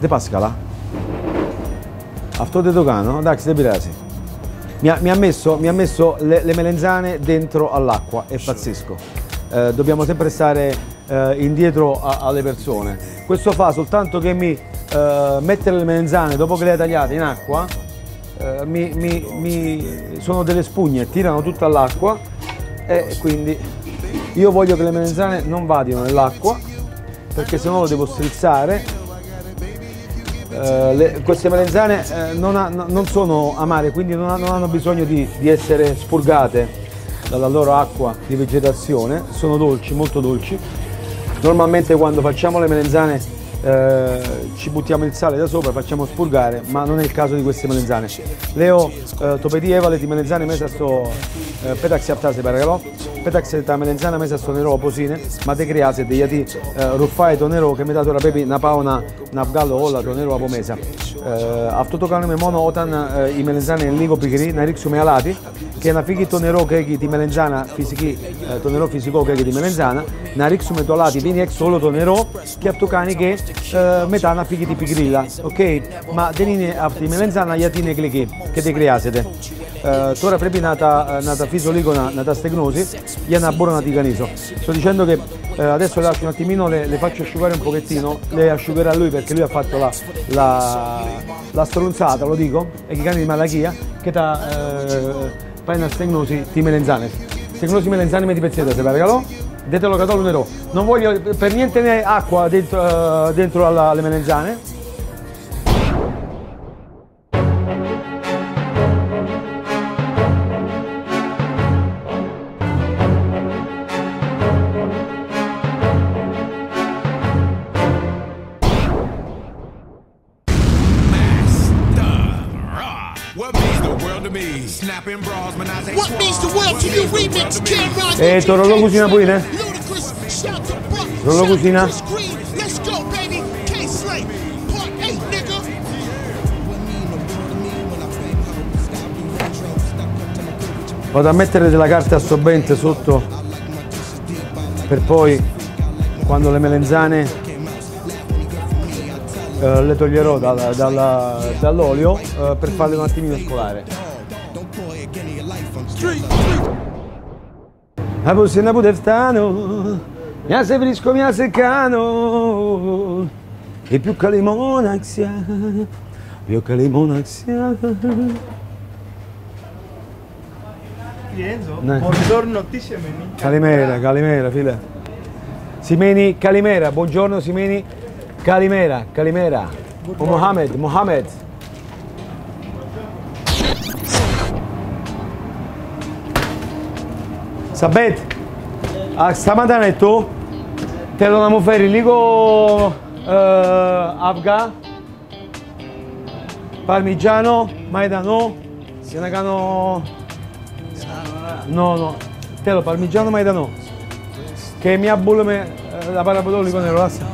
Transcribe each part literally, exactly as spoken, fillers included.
De Pascala? Afto de Dogano? Dax de Pirasi. Mi ha, mi ha messo, mi ha messo le, le melenzane dentro all'acqua, è pazzesco. Eh, dobbiamo sempre stare eh, indietro a, alle persone. Questo fa soltanto che mi eh, mettere le melenzane dopo che le hai tagliate in acqua, eh, mi, mi, mi sono delle spugne, tirano tutta all'acqua e quindi io voglio che le melenzane non vadino nell'acqua perché sennò lo devo strizzare. Uh, le, queste melenzane uh, non, ha, no, non sono amare, quindi non, ha, non hanno bisogno di, di essere spurgate dalla loro acqua di vegetazione, sono dolci, molto dolci. Normalmente quando facciamo le melenzane uh, ci buttiamo il sale da sopra, facciamo spurgare, ma non è il caso di queste melenzane. Leo uh, topedi evale di melenzane mesa sto uh, petak siaptase paragalo, petak se ta melenzana mesa sto nero posine, ma te crease degli ati uh, ruffai to nero che mi dato la pepi na paona Nafgallo olla tonero apomesa. Αυτοτοκάνουμε μόνο όταν uh, η μελενζάνα είναι λίγο πικρή, να ρίξουμε αλάτι και να φύγει το νερό και έχει τη μελενζάνα φυσική, uh, το νερό φυσικό και έχει τη μελενζάνα, να ρίξουμε το αλάτι, βγαίνει έξω όλο το νερό και αυτό κάνει και uh, μετά να φύγει τη πικρίλα. Okay? Μα δεν είναι αυτή η μελενζάνα γιατί είναι γλυκή και δεν χρειάζεται. Uh, τώρα πρέπει να τα, να τα αφήσω λίγο να, να τα στεγνώσει για να μπορώ να τη κανίσω. Sto dicendo che uh, adesso le lascio un attimino, le, le faccio asciugare un pochettino, le asciugherà lui perché lui ha fatto la, la, la stronzata, lo dico, e che cani di malachia, che ta uh, fai una stegnosi di melenzane. Stegnosi melenzane mi di pezzetta, se paragalo, detelo catolo nero. Non voglio per niente né acqua dentro, uh, dentro alla, alle melenzane. E tu Rollo cucina pure? Rollo cucina? Vado a mettere della carta assorbente sotto per poi quando le melenzane eh, le toglierò dall'olio dalla, dall eh, per farle un attimino scolare. A busina budeftano, mi ha sevrisco, mi ha seccano, e più che limonaxia, più che limonaxia. Rienzo, buongiorno ti semeni. Calimera, Calimera, file. Simeni, Calimera, buongiorno Simeni, Calimera, Calimera. O Mohamed, Mohamed. Sabet, a stamattina e tu? Te lo andiamo a fare lì con uh, Afga, parmigiano, maidano, senagano, no no, te lo parmigiano maidano, che mi abbulme uh, la parabolola con il rossa.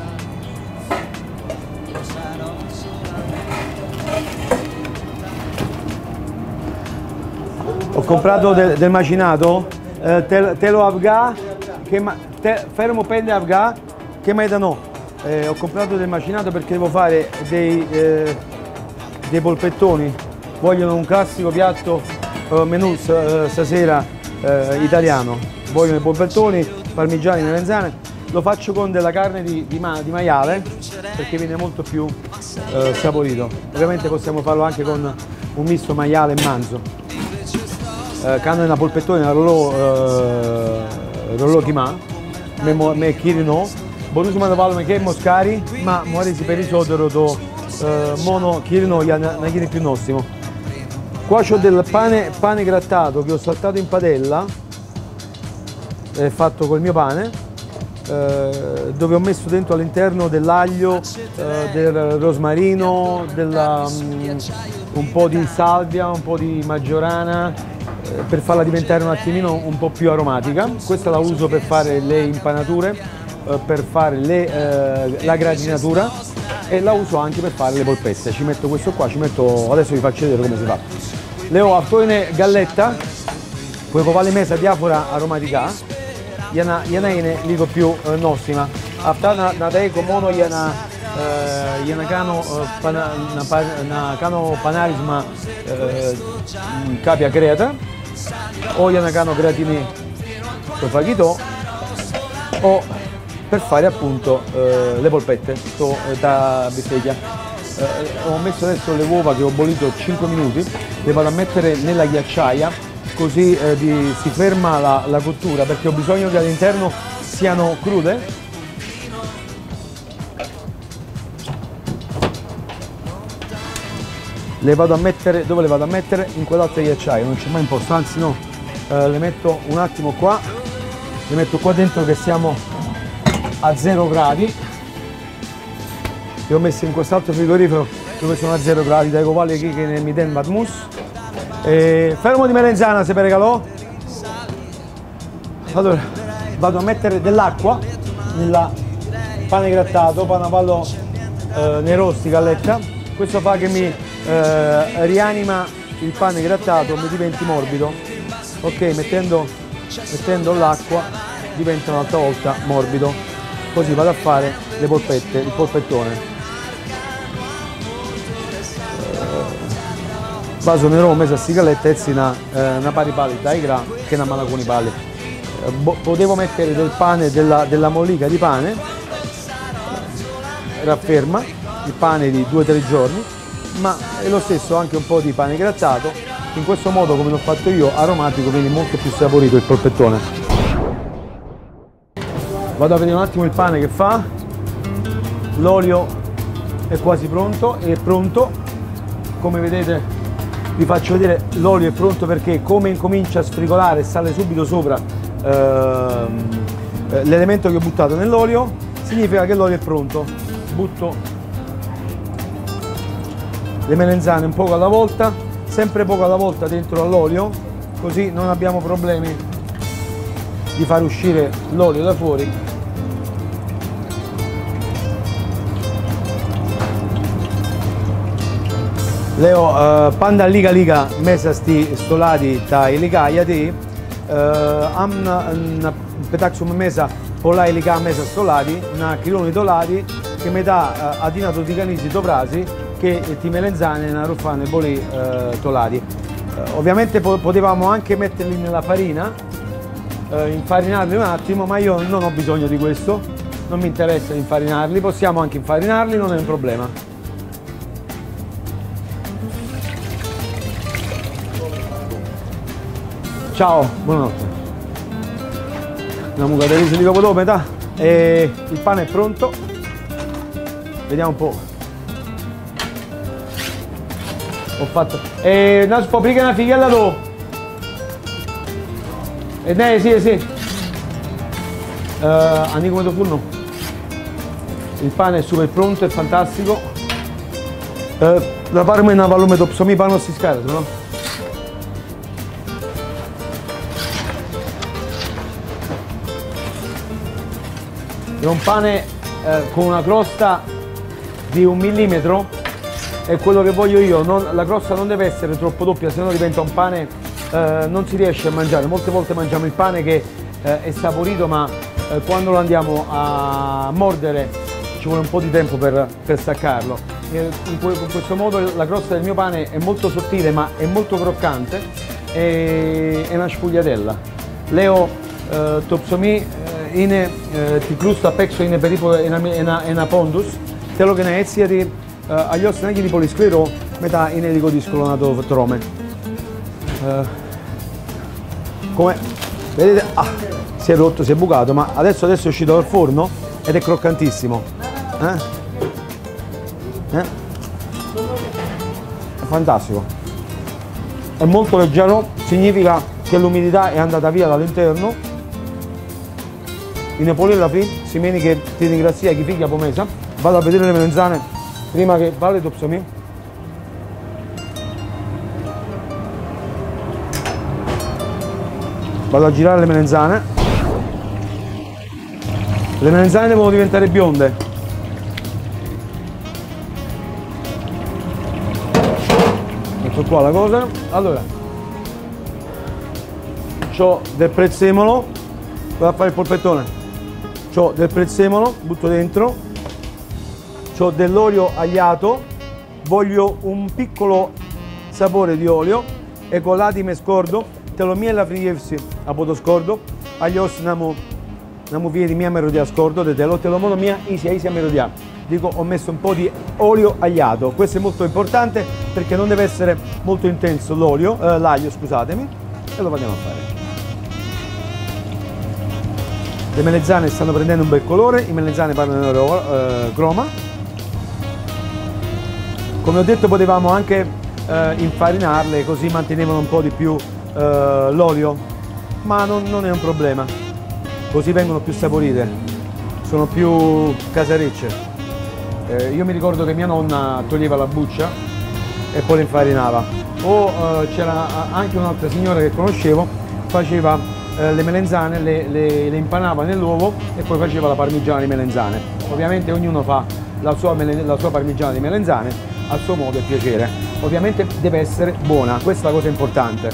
Ho comprato del, del macinato. Uh, telo Afga, che ma, te, fermo pende Afga, che mai da no. Eh, ho comprato del macinato perché devo fare dei, eh, dei polpettoni. Vogliono un classico piatto uh, menù uh, stasera uh, italiano. Vogliono i polpettoni, parmigiani, melenzane. Lo faccio con della carne di, di, ma, di maiale perché viene molto più uh, saporito. Ovviamente possiamo farlo anche con un misto maiale e manzo. Canno una polpettone, una rollo, uh, rollo chima, me, me kirino, bonus manovallo me che moscari, ma muore si per i sodoro do uh, mono kirino ya na chiri più nostimo. Qua ho del pane, pane grattato che ho saltato in padella, è fatto col mio pane, uh, dove ho messo dentro all'interno dell'aglio, uh, del rosmarino, della, um, un po' di salvia, un po' di maggiorana, per farla diventare un attimino un po' più aromatica. Questa la uso per fare le impanature, eh, per fare le, eh, la gratinatura e la uso anche per fare le polpette. Ci metto questo qua, ci metto, adesso vi faccio vedere come si fa. Le ho a toine galletta, poi povale mesa diafora aromatica, yana yana ine ligo più eh, nossima. After na na dei comono yana eh, Ianacano eh, pana, na, na cano panarisma eh, capia creata o Ianacano creatini per faghito o per fare appunto eh, le polpette so, eh, da bistecca. Eh, ho messo adesso le uova che ho bollito cinque minuti, le vado a mettere nella ghiacciaia così eh, di, si ferma la, la cottura perché ho bisogno che all'interno siano crude. Le vado a mettere, dove le vado a mettere? In quell'altra ghiacciaia, non c'è mai imposto, anzi no, eh, le metto un attimo qua, le metto qua dentro che siamo a zero gradi. Le ho messe in quest'altro frigorifero dove sono a zero gradi, dai covali qui che mi den Matmus. E fermo di melenzana se per regalò. Allora, vado a mettere dell'acqua nel pane grattato, panavallo eh, nei rosti galletta. Questo fa che mi eh, rianima il pane grattato, mi diventi morbido. Ok, mettendo, mettendo l'acqua diventa un'altra volta morbido. Così vado a fare le polpette, il polpettone. Vaso nero messa a sigaletta e una, eh, una pari pali dai gra che una mano con i pali. Eh, potevo mettere del pane, della, della mollica di pane, rafferma il pane di due o tre giorni, ma è lo stesso anche un po' di pane grattato. In questo modo, come l'ho fatto io, aromatico, viene molto più saporito il polpettone. Vado a vedere un attimo il pane che fa. L'olio è quasi pronto, è pronto. Come vedete vi faccio vedere, l'olio è pronto perché come incomincia a sfrigolare e sale subito sopra ehm, l'elemento che ho buttato nell'olio, significa che l'olio è pronto. Butto le melenzane un poco alla volta, sempre poco alla volta dentro all'olio, così non abbiamo problemi di far uscire l'olio da fuori. Leo uh, panda liga liga mesa sti stolati ta iligaia ti uh, am un petaxum mesa polai liga mesa stolati na chiloni dolari che metà uh, adinato di canisi doprasi che ti melenzane na ruffane boli uh, tolati. Uh, ovviamente po potevamo anche metterli nella farina, uh, infarinarli un attimo, ma io non ho bisogno di questo, non mi interessa infarinarli, possiamo anche infarinarli, non è un problema. Ciao, buonanotte. Una mucca di riso di cocodò metà e il pane è pronto. Vediamo un po'. Ho fatto. E una paprika una fighella do. E dai, sì, sì. Uh, Anni come tu furno. Il pane è super pronto, è fantastico. Uh, la parma è una volume topsomi pane si scarica, no? È un pane eh, con una crosta di un millimetro, è quello che voglio io, non, la crosta non deve essere troppo doppia, se no diventa un pane, eh, non si riesce a mangiare. Molte volte mangiamo il pane che eh, è saporito, ma eh, quando lo andiamo a mordere ci vuole un po' di tempo per, per staccarlo. E in, que in questo modo la crosta del mio pane è molto sottile ma è molto croccante e è una sfugliatella. Leo eh, topsomi ine ti klusta pekso ine peripo ena ena pondus, telo che ne ezia di agli ossi anche di polisclero metà in elico di scolonato trome. Uh, come vedete, ah, si è rotto, si è bucato, ma adesso, adesso è uscito dal forno ed è croccantissimo. Eh? Eh? È fantastico. È molto leggero, significa che l'umidità è andata via dall'interno. In polilla fin, si meni che ti ringrazia chi figlia pomesa. Vado a vedere le melenzane prima che vale topsomi. Vado a girare le melenzane. Le melenzane devono diventare bionde. Ecco qua la cosa. Allora, c'ho del prezzemolo, vado a fare il polpettone. C'ho del prezzemolo, butto dentro, ho dell'olio agliato, voglio un piccolo sapore di olio e con l'atime scordo, te lo miela frievsi a poto scordo, agli os namu, namu vieni mia merodia scordo, de te lo te lo mono mia isia isia merodia. Dico, ho messo un po' di olio agliato, questo è molto importante perché non deve essere molto intenso l'olio, eh, l'aglio scusatemi, e lo andiamo a fare. Le melanzane stanno prendendo un bel colore, i melanzane parlano del loro eh, croma. Come ho detto potevamo anche eh, infarinarle così mantenevano un po' di più eh, l'olio, ma non, non è un problema, così vengono più saporite, sono più casarecce. Eh, io mi ricordo che mia nonna toglieva la buccia e poi le infarinava, o eh, c'era anche un'altra signora che conoscevo, faceva eh, le melanzane, le, le, le impanava nell'uovo e poi faceva la parmigiana di melanzane. Ovviamente ognuno fa la sua, la sua parmigiana di melanzane al suo modo e piacere, ovviamente deve essere buona, questa è la cosa importante.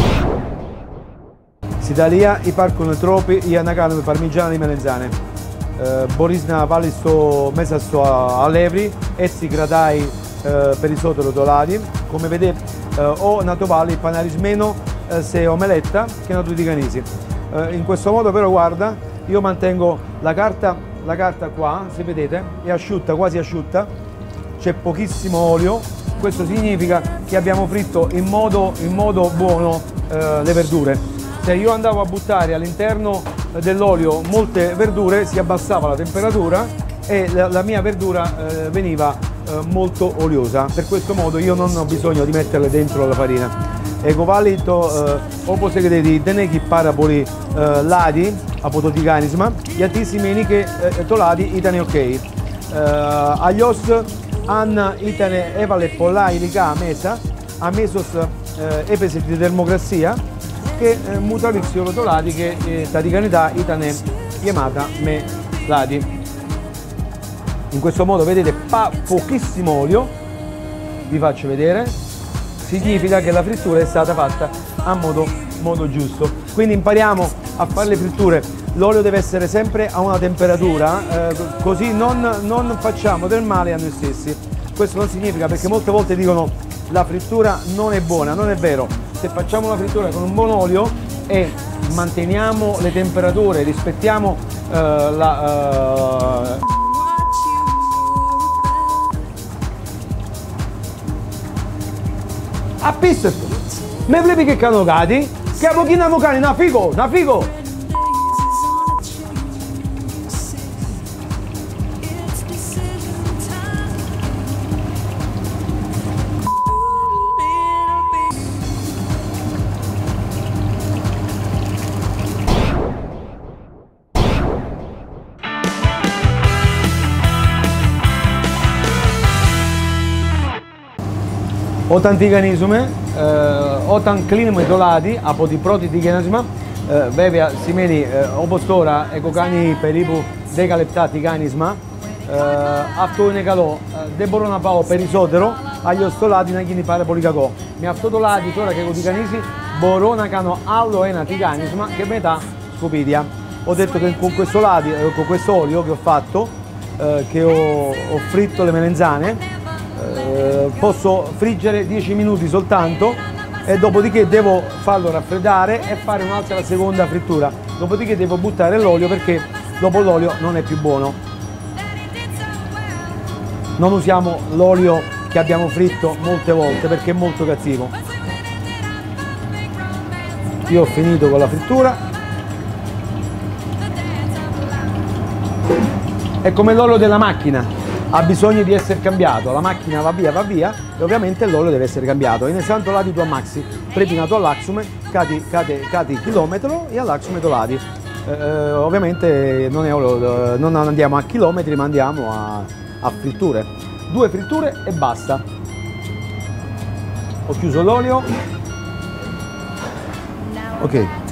Sitalia i parcono tropi i anacano parmigiana di melanzane. Uh, Borisna Valisto messa sto a, a levri, essi gradai uh, per i sotto rotolati, come vedete uh, ho nato vali panarismeno uh, se omeletta che nato di canisi. Uh, in questo modo però guarda, io mantengo la carta, la carta qua, se vedete, è asciutta, quasi asciutta, c'è pochissimo olio, questo significa che abbiamo fritto in modo, in modo buono uh, le verdure. Se io andavo a buttare all'interno dell'olio molte verdure si abbassava la temperatura e la, la mia verdura eh, veniva eh, molto oliosa. Per questo modo io non ho bisogno di metterle dentro la farina. Ecco valito eh, dopo se vedete teneki parapoli eh, ladi a pototicanisma gli altissimi che eh, toladi itane ok. Eh, agli os an itane evale pollai lica mesa a mesos eh, epesi di termocrazia che eh, mutavixio rotolati che eh, taticanità itane chiamata me ladi. In questo modo vedete fa pochissimo olio, vi faccio vedere, significa che la frittura è stata fatta a modo, modo giusto. Quindi impariamo a fare le fritture, l'olio deve essere sempre a una temperatura, eh, così non, non facciamo del male a noi stessi. Questo non significa, perché molte volte dicono la frittura non è buona, non è vero. Se facciamo una frittura con un buon olio e manteniamo le temperature, rispettiamo uh, la... Uh... A pista, me vlevi che canogati? Che a pochino avocani, na figo, na figo! Ho tanti canisume, eh, ho tanti climi dolati, a poti proti di canisume, eh, vevia simeni eh, opostora e cocani per ipu decaleptati canisma, eh, aftone calò, eh, deborona pao per isotero, agli ostolati na chini pare policacò. Mi aftodolati ora che con i canisi, borona cano allo ena ti canisma che metà scopidia. Ho detto che con questo lati, eh, con questo olio che ho fatto, eh, che ho, ho fritto le melanzane, Eh, posso friggere dieci minuti soltanto e dopodiché devo farlo raffreddare e fare un'altra seconda frittura, dopodiché devo buttare l'olio perché dopo l'olio non è più buono. Non usiamo l'olio che abbiamo fritto molte volte perché è molto cattivo. Io ho finito con la frittura, è come l'olio della macchina, ha bisogno di essere cambiato, la macchina va via, va via e ovviamente l'olio deve essere cambiato. In esempio lati tu a maxi, prepinato all'axume, cati, cati, cati chilometro e all'axume tolati. Eh, ovviamente non, è olio, non andiamo a chilometri ma andiamo a, a fritture. Due fritture e basta. Ho chiuso l'olio. Ok.